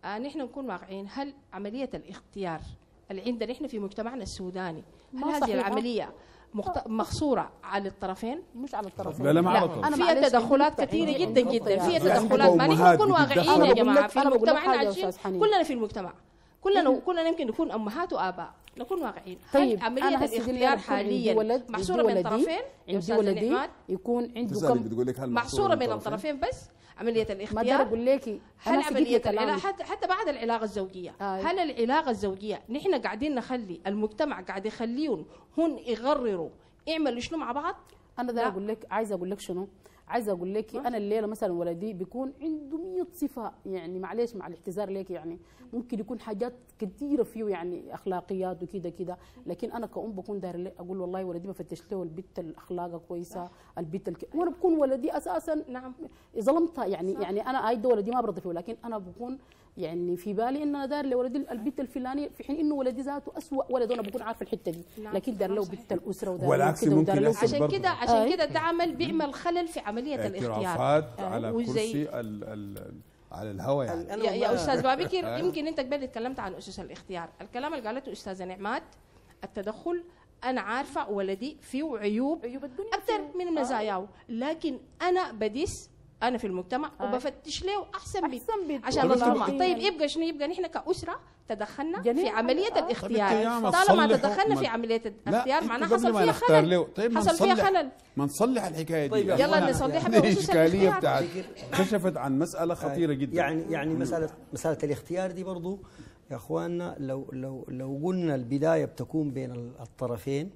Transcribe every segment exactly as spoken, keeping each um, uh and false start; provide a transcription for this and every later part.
آه نحن نكون واقعيين. هل عمليه الاختيار اللي عندنا نحن في مجتمعنا السوداني هل هذه صحيحة. العمليه مخت... مقصوره على الطرفين؟ مش على الطرفين، لا لا ما على الطرفين. فيها تدخلات كثيره جدا جدا، فيها تدخلات. ما نحن نكون واقعيين يا جماعه في مجتمعنا عايشين كلنا في المجتمع، كلنا كلنا يمكن نكون امهات واباء، نكون واقعيين. طيب عمليه الاختيار حاليا محصوره من طرفين؟ عندي ولدي يكون عنده كم محصوره من الطرفين بس عمليه الاختيار؟ ما اقدر اقول لك هل عمليه العلاقه حتى, حتى بعد العلاقه الزوجيه آه. هل العلاقه الزوجيه نحن قاعدين نخلي المجتمع قاعد يخليهم هن يقرروا يعملوا شنو مع بعض؟ انا ده اقول لك، عايزه اقول لك شنو؟ عايزه اقول لك انا الليله مثلا ولدي بيكون عنده مية صفه، يعني معلش مع الاعتذار لك، يعني ممكن يكون حاجات كثيره فيه يعني اخلاقيات وكده كده، لكن انا كأم بكون داير اقول والله ولدي بفتش له البت الاخلاق كويسه، البت الك... وانا بكون ولدي اساسا نعم ظلمتها يعني صح. يعني انا ايد ولدي ما برضى فيه، لكن انا بكون يعني في بالي ان انا داير لولدي البت الفلاني، في حين انه ولدي ذاته اسوء ولد وانا بكون عارفه الحته دي، نعم. لكن داير له بنت الاسره وداير والعكس ممكن له عشان كده عشان كده ده عمل بيعمل خلل في عمليه الاختيار على كرسي ال ال على الهواء يعني. يا, يا استاذ بابكر يمكن انت قبل تكلمت عن اسس الاختيار، الكلام اللي قالته استاذه نعمات التدخل انا عارفه ولدي فيه عيوب عيوب الدنيا اكثر من مزاياه، لكن انا بديس انا في المجتمع آه. وبفتش له احسن بيت عشان المجتمع. طيب يبقى شنو؟ يبقى نحن كاسره تدخلنا في عمليه آه. الاختيار، طالما تدخلنا في عمليه الاختيار معناها حصل فيها خلل. طيب حصل فيها خلل، ما نصلح الحكايه دي. طيب يلا نصلحها بخصوص الاشكاليه بتاعت كشفت عن مساله خطيره جدا. يعني يعني مساله مساله الاختيار دي برضو يا اخواننا، لو لو لو قلنا البدايه بتكون بين الطرفين.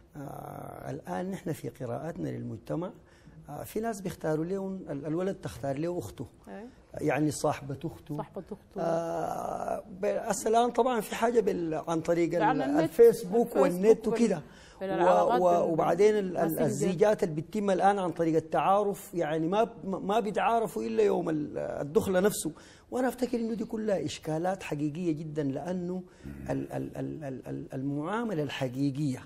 آه الان نحن في قراءاتنا للمجتمع آه في ناس بيختاروا له الولد تختار له اخته، يعني صاحبه اخته صاحبه اخته آه الان طبعا في حاجه عن طريق الفيسبوك والنت وكده، وبعدين الزيجات اللي بتتم الان عن طريق التعارف، يعني ما ما بيتعارفوا الا يوم الدخله نفسه. وانا افتكر انه دي كلها اشكالات حقيقيه جدا، لانه المعامله الحقيقيه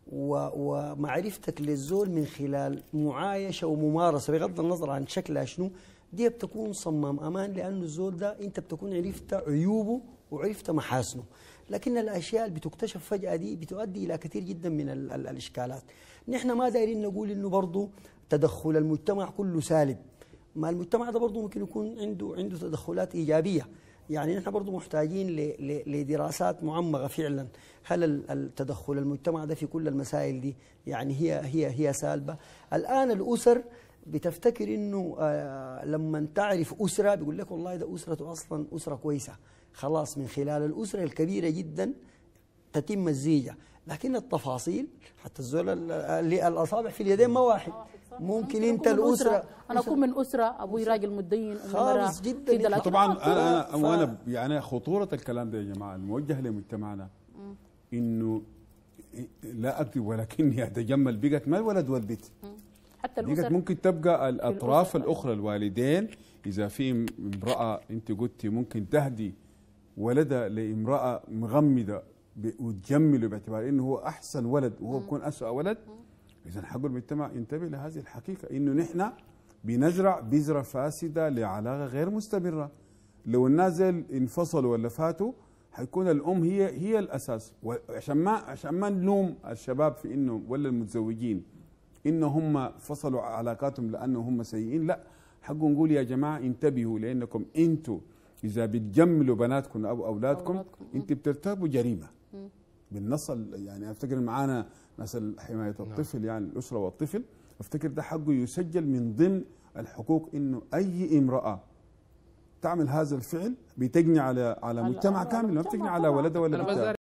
ومعرفتك للزول من خلال معايشه وممارسه بغض النظر عن شكلها شنو، دي بتكون صمام امان، لانه الزول ده انت بتكون عرفت عيوبه وعرفت محاسنه. لكن الاشياء اللي بتكتشف فجاه دي بتؤدي الى كثير جدا من ال ال الاشكالات. نحن ما دايرين نقول انه برضه تدخل المجتمع كله سالب، ما المجتمع ده برضه ممكن يكون عنده عنده تدخلات ايجابيه. يعني نحن برضه محتاجين لدراسات معمقه فعلا، هل التدخل المجتمع ده في كل المسائل دي يعني هي هي هي سالبه؟ الان الاسر بتفتكر انه آه لما تعرف اسره بيقول لك والله ده اسرته اصلا اسره كويسه، خلاص من خلال الاسره الكبيره جدا تتم الزيجه، لكن التفاصيل حتى الزول اللي الاصابع في اليدين ما واحد. ممكن انت الاسره انا اكون من اسره ابوي راجل متدين خالص جدا. طبعا انا انا وانا يعني خطوره الكلام ده يا جماعه الموجه لمجتمعنا انه لا اكذب ولكني اتجمل بقت ما الولد والبنت، حتى الاسر ممكن تبقى الاطراف الاخرى الوالدين. اذا في امراه انت قلتي ممكن تهدي ولدها لامراه مغمده وتجمله باعتبار انه هو احسن ولد وهو بيكون اسوء ولد، اذا حق المجتمع ينتبه لهذه الحقيقه انه نحن بنزرع بذره فاسده لعلاقه غير مستمره. لو الناس انفصلوا ولا فاتوا حيكون الام هي هي الاساس. وعشان ما عشان ما نلوم الشباب في انه ولا المتزوجين انه هم فصلوا علاقاتهم لانه هم سيئين، لا، حقه نقول يا جماعه انتبهوا، لانكم انتوا اذا بتجملوا بناتكم او اولادكم انت بترتكبوا جريمه بالنص. يعني افتكر معانا ناس حمايه الطفل يعني الاسره والطفل، افتكر ده حقه يسجل من ضمن الحقوق، انه اي امراه تعمل هذا الفعل بتجني على على مجتمع كامل، ما بتجني على ولدها ولا بنتها.